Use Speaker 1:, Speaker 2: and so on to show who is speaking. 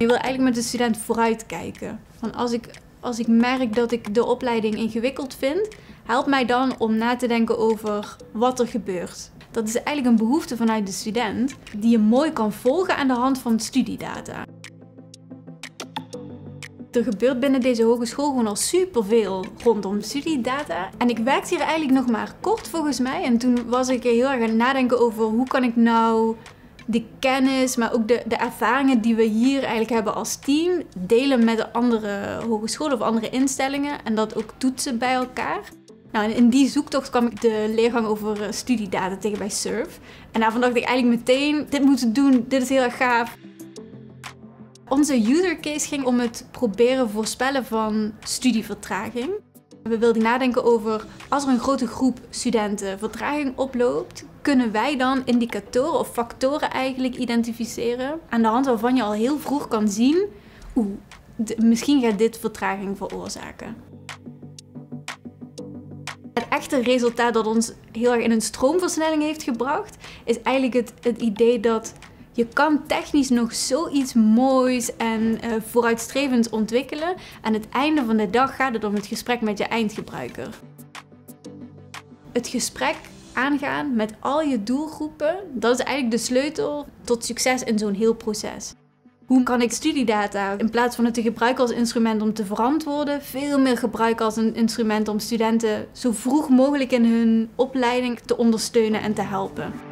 Speaker 1: Je wil eigenlijk met de student vooruitkijken. Van als ik merk dat ik de opleiding ingewikkeld vind, help mij dan om na te denken over wat er gebeurt. Dat is eigenlijk een behoefte vanuit de student die je mooi kan volgen aan de hand van studiedata. Er gebeurt binnen deze hogeschool gewoon al superveel rondom studiedata. En ik werkte hier eigenlijk nog maar kort volgens mij. En toen was ik heel erg aan het nadenken over hoe kan ik nou de kennis, maar ook de ervaringen die we hier eigenlijk hebben als team delen met de andere hogescholen of andere instellingen. En dat ook toetsen bij elkaar. Nou, en in die zoektocht kwam ik de leergang over studiedata tegen bij SURF. En daarvan dacht ik eigenlijk meteen, dit moeten we doen, dit is heel erg gaaf. Onze user case ging om het proberen voorspellen van studievertraging. We wilden nadenken over, als er een grote groep studenten vertraging oploopt, kunnen wij dan indicatoren of factoren eigenlijk identificeren aan de hand waarvan je al heel vroeg kan zien, misschien gaat dit vertraging veroorzaken. Het echte resultaat dat ons heel erg in een stroomversnelling heeft gebracht, is eigenlijk het idee dat je kan technisch nog zoiets moois en vooruitstrevends ontwikkelen. Aan het einde van de dag gaat het om het gesprek met je eindgebruiker. Het gesprek aangaan met al je doelgroepen, dat is eigenlijk de sleutel tot succes in zo'n heel proces. Hoe kan ik studiedata in plaats van het te gebruiken als instrument om te verantwoorden, veel meer gebruiken als een instrument om studenten zo vroeg mogelijk in hun opleiding te ondersteunen en te helpen?